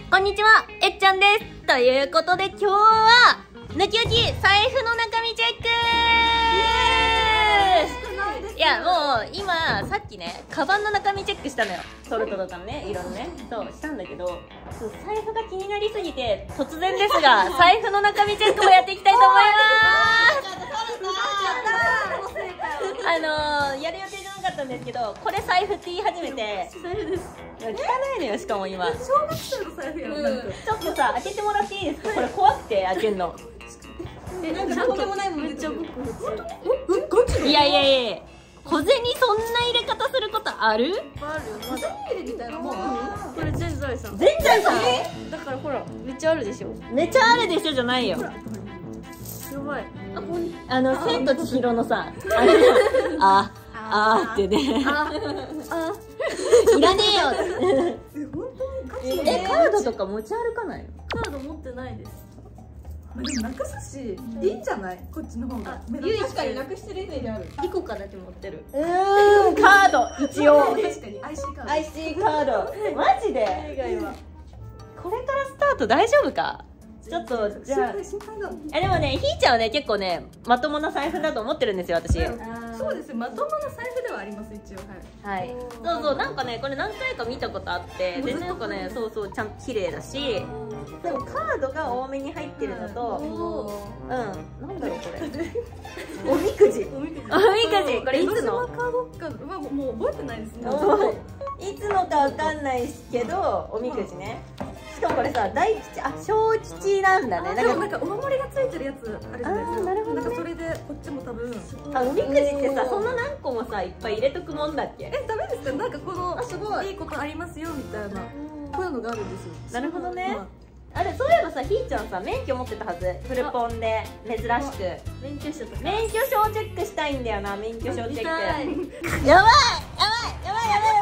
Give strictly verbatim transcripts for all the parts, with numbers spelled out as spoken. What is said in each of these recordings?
こんにちは、えっちゃんです。ということで今日は、抜き打ち財布の中身チェック。いや、もう今、さっきね、カバンの中身チェックしたのよ。ソルトとかね、色のね。そう、したんだけど、そう財布が気になりすぎて、突然ですが、財布の中身チェックもやっていきたいと思います。あのー、やる予定じゃなかったんですけど、これ財布って言い始めて、 財布です。 汚いのよ、しかも今。 小学生の財布やん。なんかちょっとさ、開けてもらっていいですか？これ怖くて開けんの。 え、なんかとんでもないもんめっちゃ僕ガチで？いやいやいや、小銭そんな入れ方することある？ あるよ。小銭入れみたいなもん。これ全財産。 全財産？ だからほら、めっちゃあるでしょ。 めっちゃあるでしょじゃないよ。 やばい。あ、こんあの、千と千尋のさ、あれあ、あーってね。 あ、あ、 いらねえよ。 え、本当にガチえ、カードとか持ち歩かないの？ カード持ってないです。 でもなくすし、いいんじゃない？こっちの方が。 唯一確かになくしてるイメージある。 リコカだけ持ってる。 うーん、カード、一応。 確かに アイシー カード。 アイシー カード。マジで？ 以外は。 これからスタート大丈夫か？ちょっと、じゃあ。 心配だ。 え、でもね、ひーちゃんはね、結構ね、まともな財布だと思ってるんですよ、私。 そうです。まともな財布ではあります一応。はい。 はい。そうそう、なんかね、これ何回か見たことあって、で、なんかね、そうそう、ちゃんと綺麗だし、でもカードが多めに入ってるのと、うん、なんだろう、これ。おみくじ。 おみくじ。 おみくじ、これいつの？ カードかはもう覚えてないですね。 いつのかわかんないけど、おみくじね。しかもこれさ、大吉、あ、小吉なんだね。 でもなんかお守りがついてるやつあるじゃないですか。 あーなるほどねなんかそれでこっちも多分。 あ、おみくじってさ、そんな何個もさ、いっぱい入れとくもんだっけ？ え、ダメですか？なんかこのあ、すごい。 いいことありますよみたいなこういうのがあるんですよ。 なるほどね。あれ、そういえばさ、ひーちゃんさ、免許持ってたはず。フルポンで、珍しく。 勉強しちゃった。 免許証チェックしたいんだよな、免許証チェック。 見たい。 やばいやばいやばいやばいやばいやばい。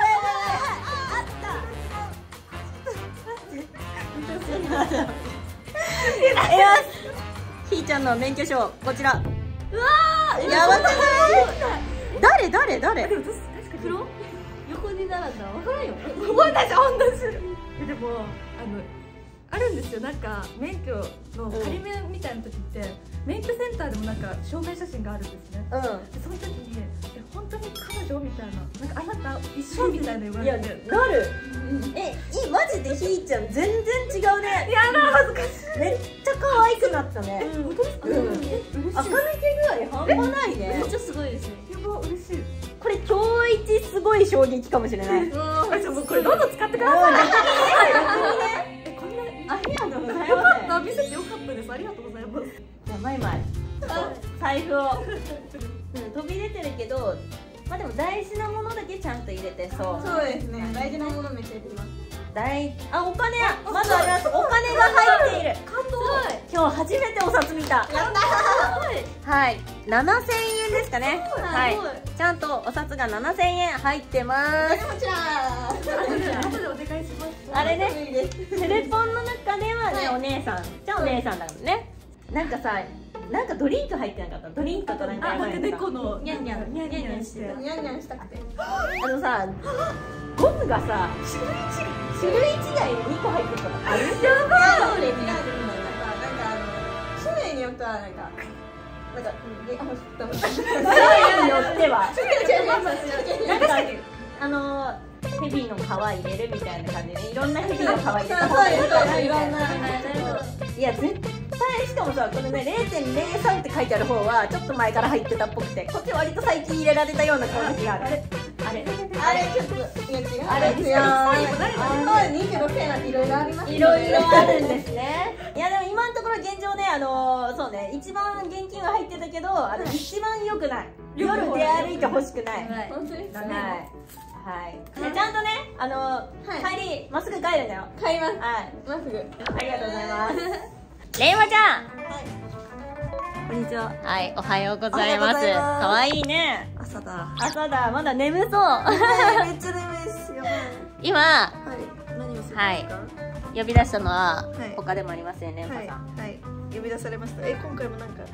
ひーちゃんの免許証、こちら。うわー、やばくない？誰誰誰？ でも確かに黒？横に並んだら分からんよ。 覚えないじゃん、同じ。でもあのあるんですよ。なんか免許の仮免みたいな時って免許センターでもなんか証明写真があるんですね。 うん。 でその時にえ本当に彼女みたいな、なんかあなた一緒みたいな言わいや、 れて。 なる。え、いい、マジでひーちゃん全然違うね。 やだ恥ずかしい。 めっちゃ可愛くなったね。 本当ですか？ うん。 嬉しい。 垢抜け具合半端ないねめっ。ちゃすごいですね。 やば嬉しい。 これ今日一すごい衝撃かもしれない。 あ、じゃあもうこれどんどん使ってください。え、こんなありがとうございよます。 かった、見せてよかったです。ありがとうございます。 じゃあマイマイ、財布を、うん、飛び出てるけど、まあでも大事なものだけちゃんと入れてそう。 そうですね。大事なものめっちゃ入れてます。 大あ、お金や、まずあります。お金が入っている。 感動。 今日初めてお札見た。 やったはい、ななせんえんですかね。はいすごい、 ちゃんとお札がななせんえん入ってます。 こちら。後でお願いします。 あれね、テレポンの中ではね、お姉さん、じゃあお姉さんだもんね。なんかさ、なんかドリンク入ってなかった？ドリンクとなんかあ、なんか猫のニャンニャンニャンニャンして。 ニャンニャンしたくて。 あのさ、ゴムがさ、種類違いににこ入ってたのある？ やばい。 どれになってるの？なんかあの種類によってはなんかなんかえあもうダメだ。 種類によっては、 種類違います。 なんかあのヘビの皮入れるみたいな感じで、ね、いろんなヘビの皮入れた方がいいみたいな。 いろんな。 いや絶対、しかもさ、このね れいてんれいさん って書いてある方はちょっと前から入ってたっぽくて、こっち割と最近入れられたような感じがある。あれあれあれちょっといや違う。 あれですよ。 あにじゅうろくえんなんていろいろあります。 いろいろあるんですね。いやでも今のところ現状ね、あのー、そうね、一番現金は入ってたけど、あの一番良くない。夜出歩いてほしくない。はい。 本当ですね。 はい。でちゃんとね、あのー、帰りまっすぐ帰るんだよ。 買います。 はい。 まっすぐ。 ありがとうございます。れいわちゃん。 こんにちは。 はい、おはようございます。 おはようございます可愛いね。 朝だ。 朝だ、まだ眠そう。 めっちゃ眠いです。やばい。 今、 はい。何をするんですか？ はい呼び出したのは、 はい他でもありませんね、お母はいさん。 はい。呼び出されました。え、今回もなんか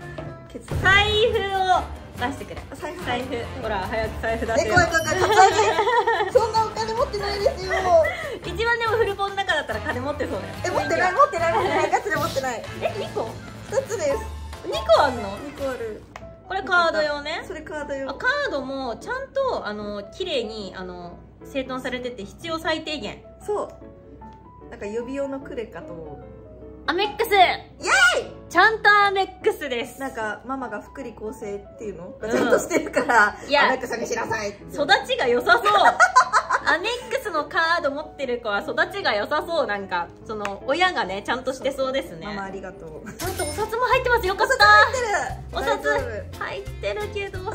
ケツとか。 財布を出してくれ。 財布財布ほら早く財布出せえ、 よ。 怖い怖い怖い、カツアゲそんなお金持ってないですよ。 一番でもフルポンの中だったら金持ってそうだよ。 え、持ってない持ってない持ってないガチで持ってない。 え、にこふたつです。 にこあんの？ にこある。 これカード用ね。 それカード用。 あ、カードもちゃんとあの綺麗にあの整頓されてて必要最低限。 そうなんか予備用のクレカとアメックス。 イエーイ。 ちゃんとアメックスです。 なんかママが福利厚生っていうのがちゃんとしてるから、 いやアメックスにしなさいって。 育ちが良さそう。アメックスのカード持ってる子は育ちが良さそう。なんかその親がねちゃんとしてそうですね。 ママありがとう。 ちゃんとお札も入ってます。よかった。おお札札入ってる。 入ってるけどさんぜんえんだ。入ってる。さんぜんえん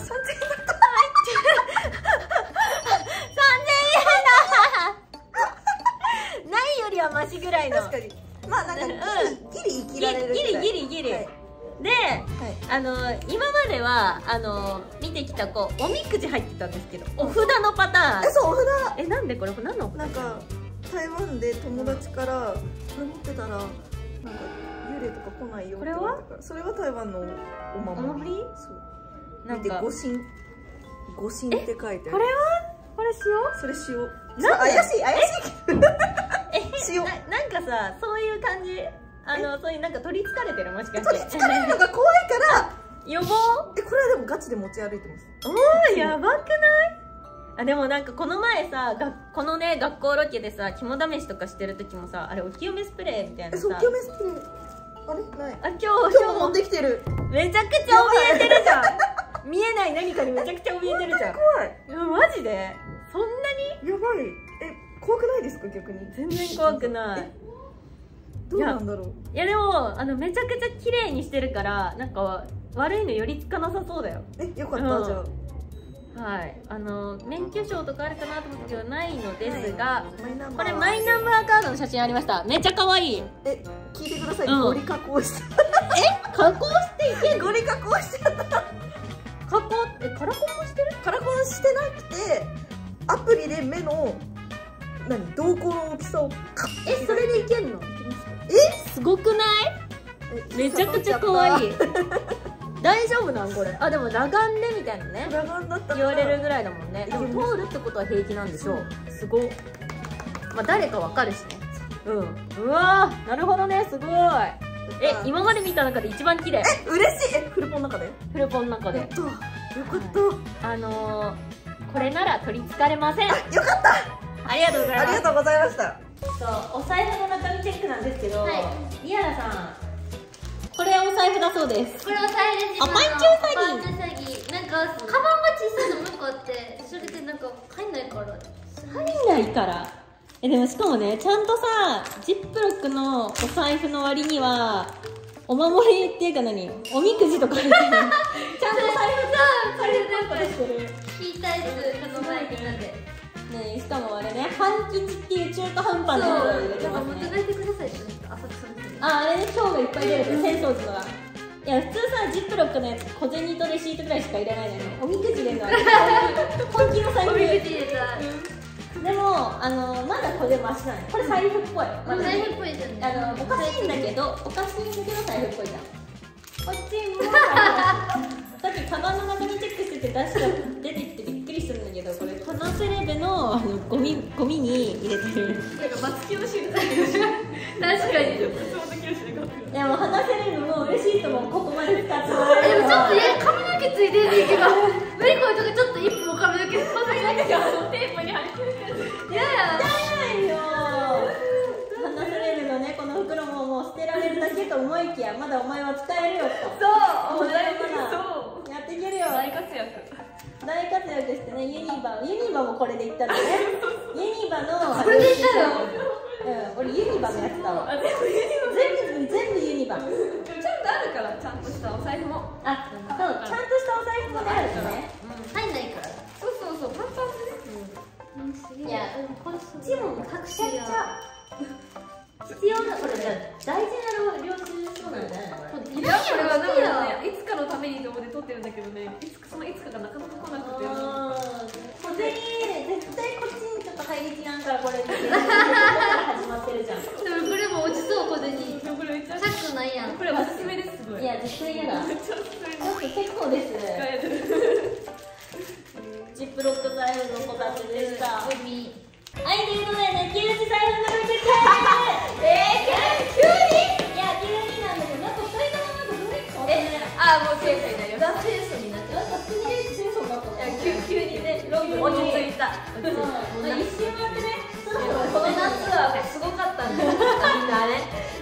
だ。ないよりはマシぐらいの。 確かに。まあなんかギリギリ生きられるぐらい。 ギリギリギリギリ。 はいで、はい、あの今まではあの見てきた子おみくじ入ってたんですけど、お札のパターン。 え、そう、お札。 え、なんでこれ何の？ なんか台湾で友達からこれ持ってたらなんか幽霊とか来ないよって言われたから、それは台湾のお守り。 お守り？ そう。 なんか見て御神御神って書いてある。 これは？これ塩？ それ塩。 なん怪しい怪しい。 え、塩。ななんかさ、そういう感じ。あのそういうなんか取りつかれてる、もしかして。 取りつかれるのが怖いから予防。 え、これはでもガチで持ち歩いてます。 おー、やばくない？あ、でもなんかこの前さ、がこのね学校ロケでさ肝試しとかしてる時もさ、あれお清めスプレーみたいなさ。 え、そう、お清めスプレーあれない。 あ、今日今日持ってきてる。 めちゃくちゃ怯えてるじゃん。見えない何かにめちゃくちゃ怯えてるじゃん。 怖い。 いやマジでそんなにやばい。え、怖くないですか逆に。 全然怖くない。 どうなんだろう。 いやでもあのめちゃくちゃ綺麗にしてるからなんか悪いの寄りつかなさそうだよ。 え、よかった、 うん、 じゃあはいあの免許証とかあるかなと思ったけどないのですが、 マイナンバーこれマイナンバーカードの写真ありました。めっちゃ可愛い。 え、聞いてください、 うんゴリ加工してえ、加工していけんの？ ゴリ加工してた。 加工えカラコンもしてる？ カラコンしてなくてアプリで目の何瞳孔の大きさをカッえ、それでいけんの？ え、 すごくない？めちゃくちゃ可愛い。大丈夫なんこれ？あ、でも裸眼でみたいなね裸眼だった言われるぐらいだもんね。でも通るってことは平気なんでしょう。すごい。まあ誰かわかるしね。うん。うわー、なるほどね、すごい。え、今まで見た中で一番綺麗。 え、嬉しい。え、フルポンの中でフルポンの中で。 やった、よかった。 あのー、これなら取りつかれません。 よかったありがとうございます。 ありがとうございました。 そう、お財布の中身チェックなんですけど、 はい、 リアラさん、これお財布だそうです。 これお財布です。 あ、パンチューパンチュー詐欺。なんかカバンが小さいのもう一個あって、それでなんか入んないから。 入んないから。え、でもしかもね、ちゃんとさ、ジップロックのお財布の割にはお守りっていうか何、おみくじとか入ってる。ちゃんと財布さ、財布なんかしてる。 聞いたやつ、この前みんなで。 ね、しかもあれね、半吉っていう中途半端なやつを入れてますね。 持って帰ってくださいって言った浅草の人に。 あ、あれね、今日がいっぱい出るから、浅草寺のが。いや、普通さ、ジップロックのやつ、小銭とレシートぐらいしか入れないのに、おみくじ入れるのは本気の財布。 おみくじ入れた。 でも、あの、まだこれマシなの。これ財布っぽい。まだ財布っぽいですよね。 あの、おかしいんだけど、おかしいんだけど財布っぽいじゃん。こっちも、さっきカバンの中身チェックしてて出した出てきてびっくりしたんだけど、これカナセレベのあのゴミゴミに入れてる。 なんか松清し確かに。 いやもう話せれるのもレシートもここまで使ってもらえるでもちょっとえ髪の毛ついてるけど、無理これとかちょっと一歩髪の毛そんなになんかテープに貼り付けてる。いやいや。 ないよ。話せれるのね、この袋ももう捨てられるだけと思いきや、まだお前は使えるよと。 そう、 お前はそう。 まだやっていけるよ。 大活躍。 大活躍してね、ユニバユニバもこれでいったのね。ユニバのこれでいったよ。 うん、俺ユニバのやつだわ。 あ、全部ユニバ。 全部全部ユニバ。 ちゃんとあるから、ちゃんとしたお財布も。 あ、そう、ちゃんとしたお財布もあるのね。 入んないから。 そうそうそう、パンパンでね。 いや、こっちも隠しちゃ必要な、これ大事な領収書なんじゃないのこれ。 いや、これはでもね、いつかのためにと思って撮ってるんだけどね、いつかそのいつかがなかなか来なくて。 小銭絶対こっちにちょっと入りきらんから、これって始まってるじゃん。 でもこれも落ちそう小銭。 これめっちゃチャックないやん。 これおすすめです。すごい。 いや絶対嫌だ。 めっちゃおすすめです。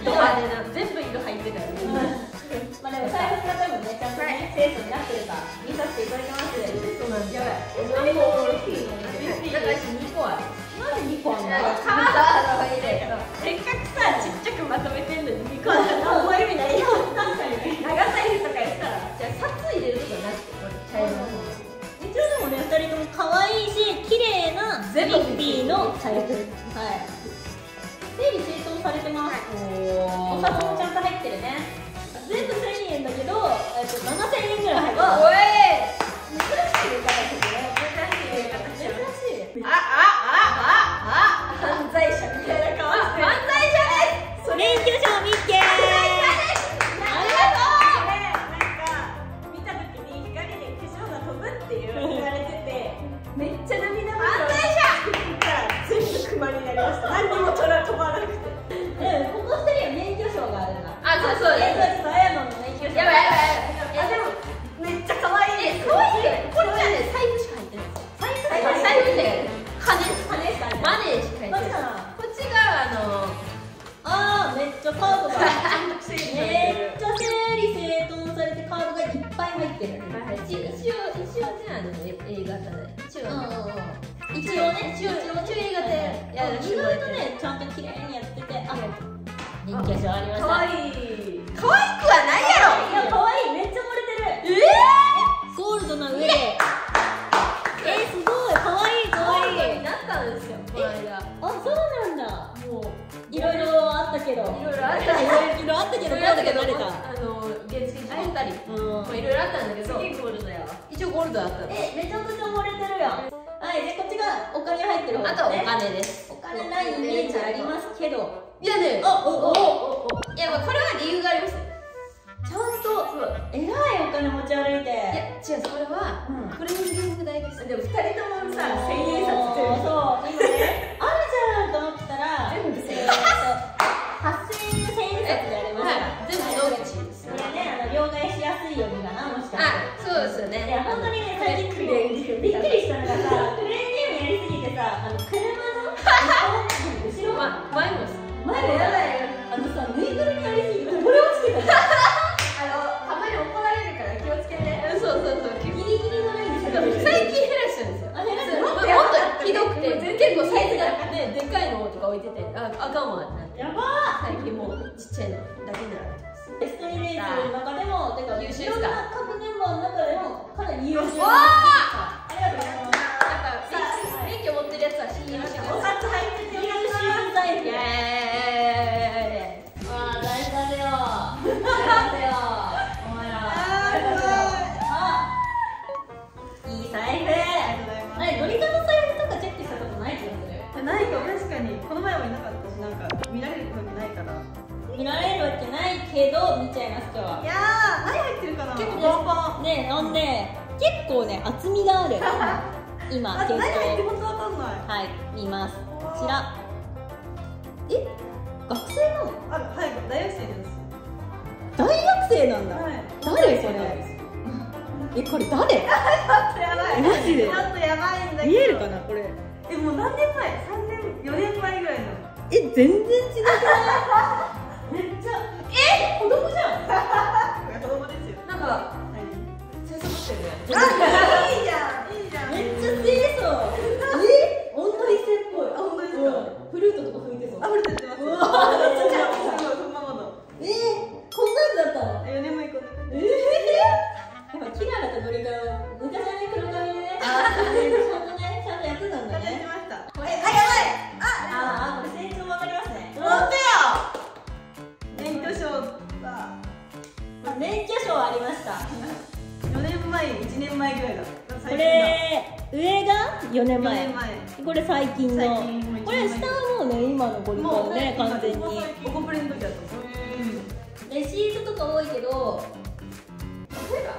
ドアでな全部色入ってたよね。 まあでも財布の中もねちゃんとね清楚になってるか見させていただきます。 そうなんですよ。やばい。何も大きいので。だからにこある。 なんでにこあんの？ カード入れる。せっかくさちっちゃくまとめてんのににこある。 あんま意味ないよ。 長財布とかやったらじゃあ札入れるとかなくてこれ茶色の方。 一応でもねふたりとも可愛いし綺麗なミッフィーの財布。はい。整理整頓されてます。お札もちゃんと入ってるね。全部せんえんだけど、えっとななせんえんぐらい入ってます。 おい。 珍しいからですね。珍しい。 あああああ犯罪者みたいな顔してる。犯罪者です。 免許証見っけー。 ありがとう。 なんか見た時に光で化粧が飛ぶっていう言われてて、めっちゃ涙袋犯罪者。 全部クマになりました。何にも飛ばなくて。 うん、ここふたりは免許証があるんだ。 あ、そうそう。 え、そうそう、あやのの免許証。 やばいやばいやばい。 あ、でもめっちゃ可愛い。 え、可愛いけどこれじゃね財布しか入ってない。財布財布で金金しか入ってない。 マネーしか入ってない。こっちがあのあー、めっちゃカードが整理めっちゃ整理整頓されてカードがいっぱい入ってる。 一一応一応ねあのね A 型で一応一応ね、 一応一応 A 型でやる。 意外とね、ちゃんと綺麗にやってて、あ、免許証ありました。 可愛い。 可愛くはないやろ。 いや、可愛い、めっちゃ漏れてる。 えゴールドの上で。えー、すごい、可愛い可愛い。 になったんですよこの間。 あ、そうなんだ。 もういろいろあったけど。いろいろあったいろいろあったけど、 いろいろあったけど誰か。 あの原付変えたりうん。 まあいろいろあったんだけど次ゴールドやわ。 一応ゴールドだったんです。 え、めちゃくちゃ漏れてるやん。はい、で、こっちがお金入ってる方あとはおね。 金です。 お金ないイメージありますけど。 いやねあ、お、お、お、お。 いやまあこれは理由があります。 ちゃんと、えらいお金持ち歩いて。 いや違うこれはうんクレーニング代です。 でも二人ともさ、 そう千円札してる。 そう、今ね、あるじゃんと思ってたら、 全部えーとはっせんえんの千円札でありました。 はい全部ノーチです。 これね、あの両替しやすいようにかな、もしかして。 あそうですよね。 いや、本当にね、最近クレーンゲームびっくりしたのがさ、クレーンゲームやりすぎてさ、あの車の後ろま前も前もやだよ。あのさ、ぬいぐるみやりすぎてこれ落ちてた。 あのたまに怒られるから気をつけて。 そうそうそうギリギリのラインで最近減らしたんですよ。 あ、減らしたもっともっとひどくて結構サイズがねでかいのとか置いててああかんわってなってやば最近もうちっちゃいのだけで並べてます。 ー。ストリレースの中でも、てか、 優秀いろんな各メンバーの中でもかなり優秀な。 わありがとうございます。 やっぱ免許持ってるやつは信用してくだおさい。 札入ってて優秀財布。 イエーイ。 わあ、大事だぜよ。大事だよ。お前ら。あ、いい財布。あれ、ドリカの財布とかチェックしたことない気がする。 ないか確かにこの前もいなかったし、なんか見られるわけないから。 見られるわけないけど、見ちゃいます今日は。 いやー、何入ってるかな。 結構パンパン。 ね、あのね、結構ね、厚みがある。今、 あと結何入って構。 本当わかんない。 はい、見ます。こちら。え、学生なの？ ある、はい、大学生です。 大学生なんだ。 はい。 誰それ？え、これ誰？ ちょっとやばい。 マジでちょっとやばいんだけど。 見えるかなこれ？ え、もう何年前？三年、四年前ぐらいの。 え、全然違くない？めっちゃ。え、子供じゃん。 子供ですよ。 なんか清楚してるね。 あ、いいじゃん。いいじゃん。 めっちゃ清楚。え、女一世っぽい。 あ、本当ですか。 うんフルートとか吹いてそう。 あ、これ出てます。 うわあ、めっちゃすごい、そのままの。 えー、こんなんだったの？ 四年前こんな感じ。 えー、やっぱキララとドリカは昔はね、黒髪でね、あー、ちゃんとね、ちゃんとやってたんだやってね。 ました。 これ、 あ、やばい。 あーあー、これ成長わかりますね。 本当や。免許証だ。 免許証ありました。 四年前、一年前ぐらいだ。 これ、上がよねんまえ。 四年前。 これ最近の。 最近もう一年前これ下はもうね、今のゴリコンね、完全に。 オコプレの時だった。 レシートとか多いけど、例えば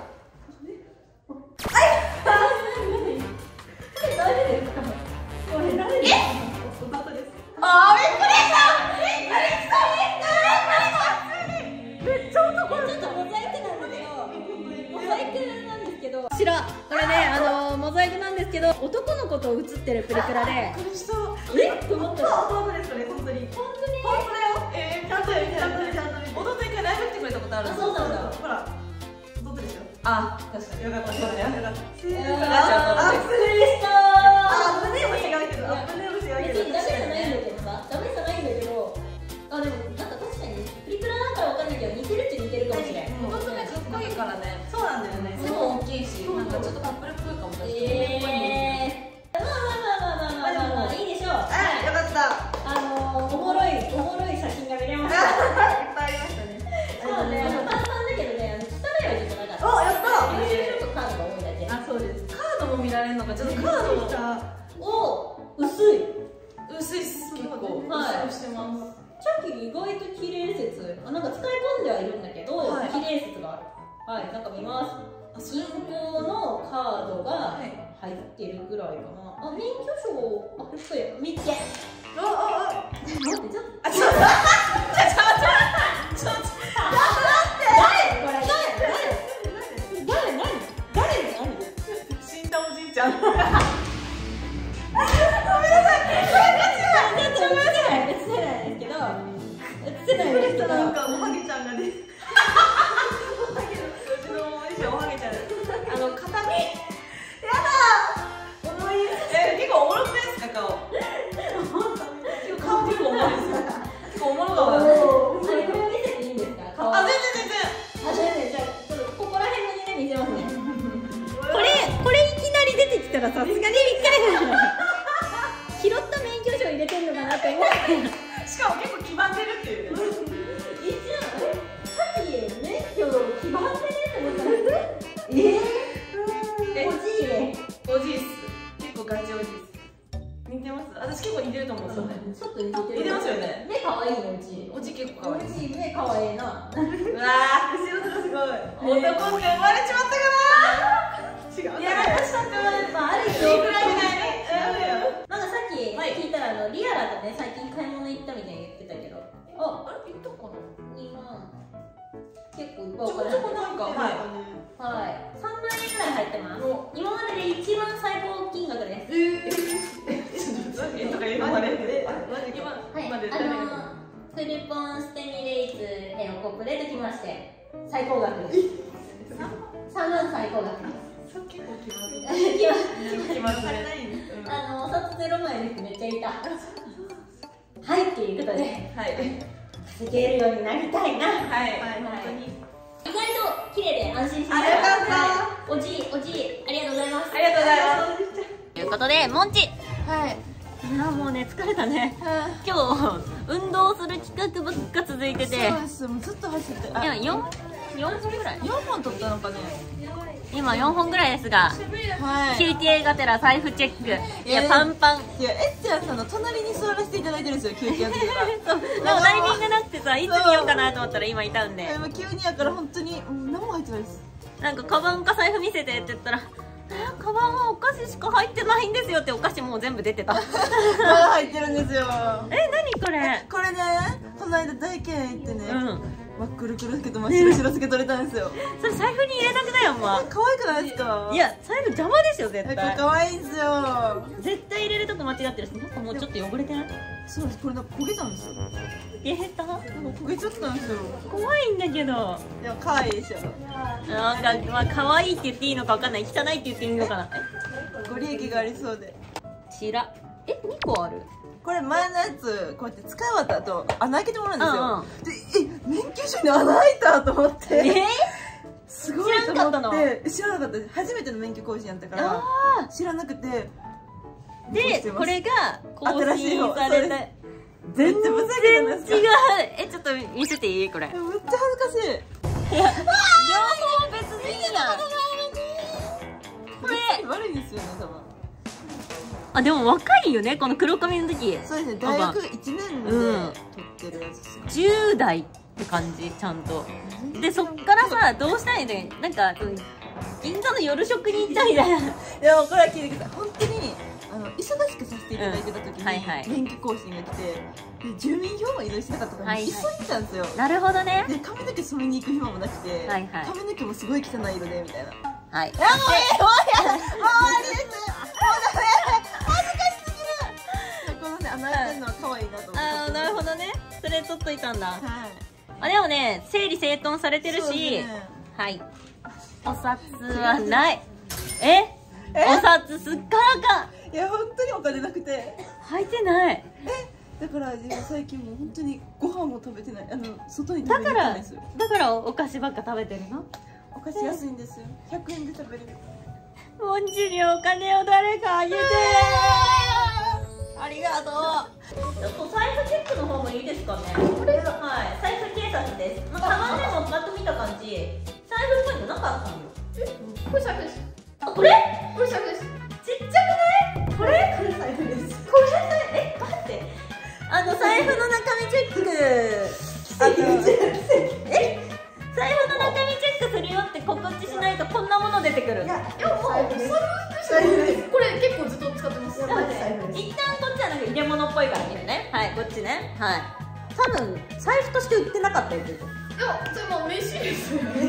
これ誰ですか？これ誰ですか？ お方です。 あー、びっくりした！びっくりした！めっちゃ男ちょっとモザイクなんだけど、モザイクなんですけど、こちら、これね、あの、モザイクなんですけど、男の子と写ってるプリクラで、 苦しそう。 えっと思ったら、 本当ですかね、本当に。 本当に本当だよ。えー、ちゃんとやりたい。ちゃんとあ、確かによかった。よかった。 あ、 あ、 びっくりしたあ、胸も違うけど、あ、胸も違うけど。 別にダメじゃないんだけどさ、ダメじゃないんだけど、あ、でもなんか確かにプリクラだからわかんないけど似てるっちゃ似てるかもしれない。 この爪かっこいいからね。 そうなんだよね。 背も大きいし、なんかちょっとカップルっぽいかもしれない。 えー、まあまあまあまあまあまあまあいいでしょう。 あ、よかった。 あのー、おもろいおもろい写真が見れました。 いっぱいありましたね。 そうね、簡単だけどね、汚いわけじゃなかった。 お、やった練習ちょっとカードが多いだけ。 あ、そうです。カードも見られるのか、ちょっとカードもお、薄い。 薄いっす、結構。 はい。 してます。 チャキ意外と綺麗説、あ、なんか使い込んではいるんだけど、 はい、 綺麗説がある。はい、なんか見ます。銀行のカードが入ってるぐらいかな。あ、免許証、あ、これ見て。 あ、あ、あ、 待って、ちょっと。 あ、ちょっと。ちょっと。ちょっと。ちょっと。 誰これ？誰？誰？誰？誰？何？ 死んだおじいちゃん。 ごめんなさい。別にないですけど、映せないですけど。 なんかおはげちゃんがね。おはげのうちのおじいちゃんおはげちゃん。あの肩身。やだ。重い。え、結構おもろくないですか顔。顔結構重いですよ。結構おもろかった。 あれこれ見せていいんですか？顔。 あ、全然全然。 あ、全然じゃあちょっとここら辺のね見せますね。これこれいきなり出てきたらさすがにびっくりする。拾った免許証入れてんのかなって思って。 しかも結構黄ばんでるっていうね。 一瞬さっき免許黄ばんでねって思ったらえー、 え、 おじいね。 おじいっす。結構ガチおじいっす。似てます。私結構似てると思うんですよね。 ちょっと似てる。 似てますよね。 目可愛いのうち。 おじい結構可愛い。 おじい目可愛いな。 うわー、後ろとかすごい。男って生まれちまったかな。違う。いや、私なんかまああるいいよ。 くらいみたいね。 なんかさっき聞いたらあのリアラとね最近買い物行ったみたいに言ってたけど。あ、 あれ、行ったかな。 にまん。結構いっぱいちょこちょこなんか、はい。 はい。さんまん円ぐらい入ってます。今までで一番最高金額です。 えー。えとか言うのまで。え、マジか。 はい。あのクルポンステミレイツエオコップでできまして最高額です。さんまん最高額です。 結構気まずい。 気まずい。あの札ゼロまいです。めっちゃいた。はいっていうことで、 はい。 稼げるようになりたいな。 はい。本当に。 意外と綺麗で安心しました。 あ、よかった。おじいおじいありがとうございます。 ありがとうございます。 ということでモンチ。 はい。 いやもうね疲れたね。今日運動する企画ばっか続いてて。 そうです。もうずっと走って。 いや四四本ぐらい。 四本取ったのかね。 今よんほんぐらいですが、 はい、 キューティー がてら財布チェック。いやパンパン。 いやえっちゃんさんの隣に座らせていただいてるんですよ、キューティーやってるから。 そうでもタイミングなくてさ、いつ見ようかなと思ったら今いたんで、 今急にやから本当に、うん、何も入ってないです。 なんかカバンか財布見せてって言ったら、えカバンはお菓子しか入ってないんですよって、お菓子もう全部出てた。 まだ入ってるんですよ。 え何これ。 これね、この間大敬遠行ってね、 うん真っ黒黒つけと真っ白白つけ取れたんですよ。 それ財布に入れたくないよお前。 可愛くないですか。 いや財布邪魔ですよ絶対。 可愛いんですよ。 絶対入れるとこ間違ってるし、なんかもうちょっと汚れてない。 そうです、これなんか焦げたんですよ。 焦げた。 焦げちゃったんですよ。 怖いんだけど。 いや可愛いでしょ。 なんかまあ可愛いって言っていいのかわかんない、汚いって言っていいのかな。 ご利益がありそうで。 ちらえにこある。 これ前のやつこうやって使い終わった後穴開けてもらうんですよ、 うんうん、 でえ免許証に穴開いたと思って、 えー、 すごいと思って知らなかった。初めての免許更新やったから知らなくて、 でこれが更新された。 全然違う。 えちょっと見せていいこれ。 めっちゃ恥ずかしい。 いや両方別にいいやんこれ。 悪いですよね多分。 あでも若いよねこの黒髪の時。 そうですね、大学いちねんで撮ってるやつですよ。 じゅう代って感じちゃんと。でそっからさどうしたいね、なんか銀座の夜食に行ったみたいな。 いやもうこれは聞いてください。本当にあの忙しくさせていただいてた時に免許更新が来て、で住民票も移動してなかったから急いでたんですよ。 なるほどね。 で髪の毛染めに行く暇もなくて、 はいはい、 髪の毛もすごい汚い色でみたいな。 はい。 いやもうええもうやだもうありです。穴開いてるのは可愛いなと思って。 ああなるほどね。それ取っといたんだ。 はい。 あでもね整理整頓されてるし、ね、はい。 お札はないえお札すっからかんいや本当にお金なくて履いてないだから最近もう本当にご飯も食べてないあの外に食べだからに行ったんですよだからお菓子ばっか食べてるのお菓子安いんですよひゃくえんで食べれるモンジにお金を誰かあげてありがとうちょっと財布チェックの方もいいですかねこれはい財布警察です、まあ、たまでもパッと見た感じ財布っぽいのなかったのよえこれ財布ですあこれこれ財布ですちっちゃくないこれこれ財布ですこれ財布え待ってあの財布の中身チェックあのえ財布の中身チェックするよって告知しないとこんなもの出てくるいやいやもう財布ですこれ結構ずっと使ってますそうね一旦こっちはなんか入れ物っぽいから見るねはいこっちねはい多分財布として売ってなかったよっていやそれもう名刺ですよ待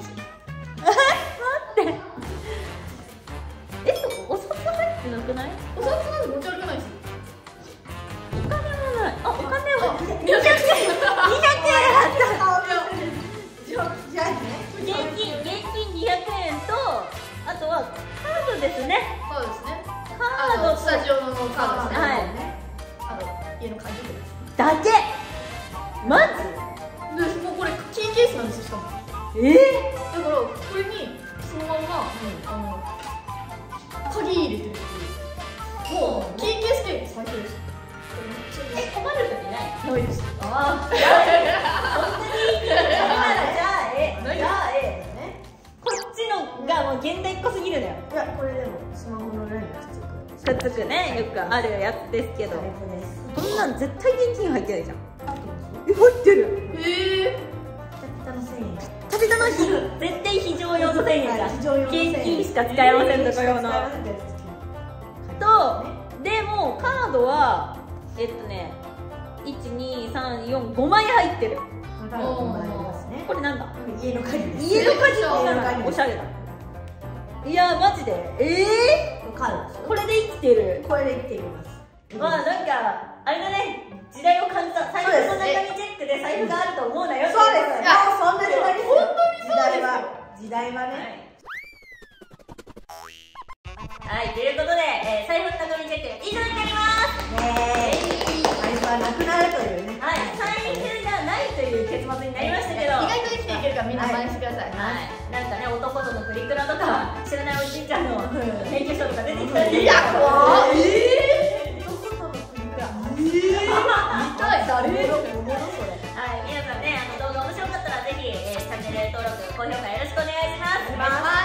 ってえお札入ってなくないお札なんて持ち歩かないですよお金もないあお金はにひゃくえんにひゃくえんあったじゃあじゃあね現金現金にひゃくえんとあとはカードですねそうですねカあードのスタジオのカードですねはいあの家の鍵とかだけマでもうこれキーケースなんですよしかもジえだからこれにそのまんま、あの鍵入れてるっていうもうキーケースで最強ですえ困る時ないないですああ本当にだからじゃあえないじゃあえねこっちのがもう現代っ子すぎるのよいやこれでもスマホの裏にくっつくくっつくねよくあるやつですけど財布ですこんなん絶対現金入ってないじゃんえ入ってるへえピタピタのせんえんタピタの日絶対非常用のせんえんだ非常用のせんえん現金しか使えませんとか用の使えませんってやつとでもカードはえっとねいちにさんよんごまい入ってるカードもありますねこれなんだ家の鍵です家の鍵家の鍵おしゃれだいやマジでええカードですー、これで生きてるこれで生きていきますまあなんかあれだね時代を感じた財布の中身チェックで財布があると思うなよそうですねよそんな時代ですよ本当にそうですよ時代は時代はねはい、はい、ということで、えー、財布の中身チェック以上になりますねえ財布はなくなるというねはい、財布がないという結末になりましたけど意外と生きていけるからみんな真似してください、 はい、なんかね、男とのプリクラとか知らないおじいちゃんの免許証とか出てきたりいや怖いえー男との国か見たい誰おもろそれはい、皆さんね、あの動画面白かったらぜひ、えーチャンネル登録、高評価よろしくお願いします。 お願いします。